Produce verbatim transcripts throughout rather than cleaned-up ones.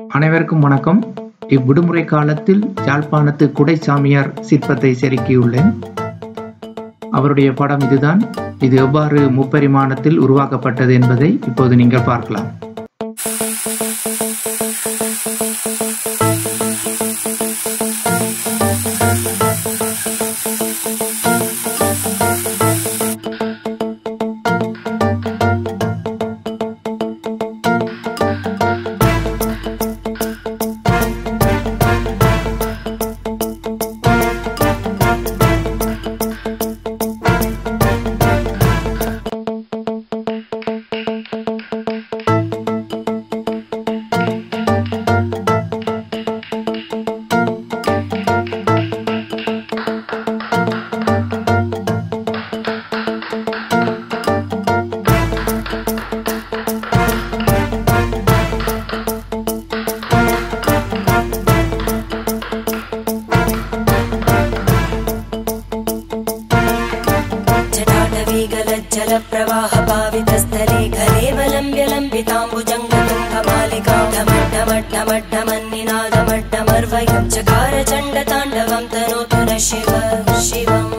அனைவருக்கும் வணக்கம். இவ்விடுமுறை காலத்தில் யாழ்ப்பாணத்து குடைசாமியார் சிற்பத்தை செதுக்கியுள்ளேன். அவருடைய படம் இதுதான். இது எவ்வாறு முப்பரிமாணத்தில் உருவாக்கப்பட்டது என்பதை இப்போது நீங்கள் பார்க்கலாம். जलप्रवाह पावितस्थले घलेवलम्ब्य लम्बिताम्बुजङ्गतुङ्गमालिकां ढमड्ढमड्ढमड्ढमन्निनादमड्ढमर्वयं चकार चण्डताण्डवं तनोतु न शिव शिवम्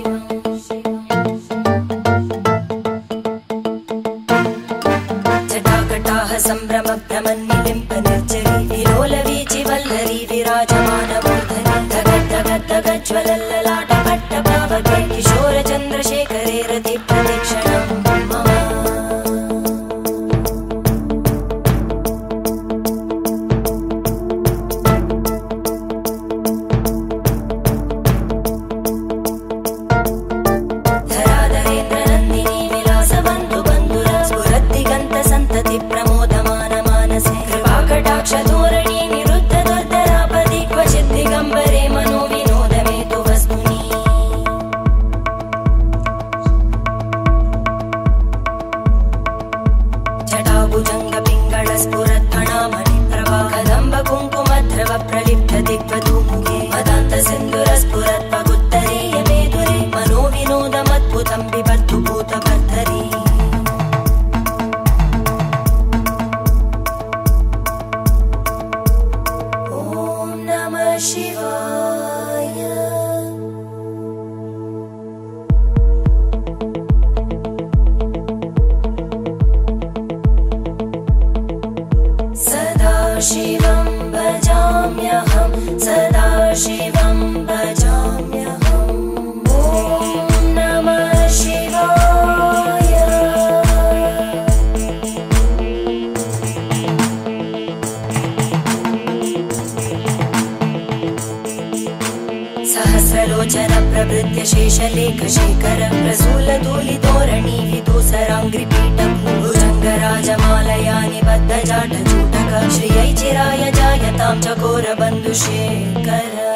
जटाकटाः सम्भ्रमभ्रमन्निलिम्प निर्जरी विलोलवीचि वल्लरी विराजमानमूर्धनि धगद्धगद्धगज्ज्वलल्ललाटपट्टपावके किशोरचन्द्रशेखरे रति प्रदक्षिणम् मम धराधरेन्द्रनन्दिनी विलासबन्धु बन्धुर स्फुरद्दिगन्तसन्तति प्रमोदमान मानसे कृपाकटाक्षधोरणी निरुद्ध दुर्धरापदि क्वचित् दिगम्बरे मनो विनोदमेतु वस्तुनि जटाभुजङ्ग पिङ्गळ स्फुरत्फणामणिप्रभा कदम्ब कुङ्कुमद्रव प्रलिप्त दिग्वधूमुखे मदान्त सिन्धुर स्फुरत्पगुत्तरीय मेदुरे मनो विनोदमद्भुतं बिभर्तु भूतभर्धरी ॐ नमः शिवाय सदा शिवं भजाम्यहं सदा शिवं भजाम्यहम् ॐ नमः शिवाय सहस्रलोचन प्रभृत्य शेषलेख शेखर प्रसूलधूलितोरणी विदूसराङ्घ्रिपीठ भुजङ्गराजमालया निबद्धजाटजूटक श्रियै चिराय जायतां चकोरबन्धुशेखर